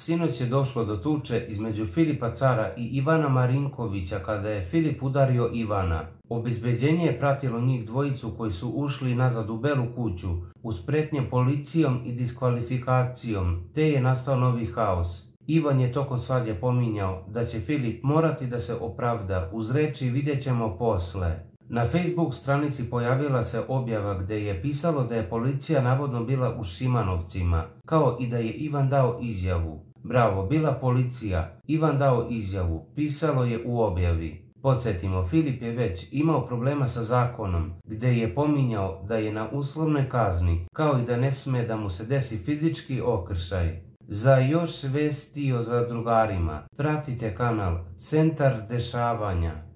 sinoć je došlo do tuče između Filipa Cara i Ivana Marinkovića kada je Filip udario Ivana. Obezbeđenje je pratilo njih dvojicu koji su ušli nazad u Belu kuću uz pretnje policijom i diskvalifikacijom, te je nastao novi haos. Ivan je tokom svađe pominjao da će Filip morati da se opravda uz reči vidjet ćemo posle. Na Facebook stranici pojavila se objava gdje je pisalo da je policija navodno bila u Šimanovcima, kao i da je Ivan dao izjavu. Bravo, bila policija, Ivan dao izjavu, pisalo je u objavi. Podsjetimo, Filip je već imao problema sa zakonom, gdje je pominjao da je na uslovnoj kazni, kao i da ne sme da mu se desi fizički okršaj. Za još vesti o zadrugarima pratite kanal Centar dešavanja.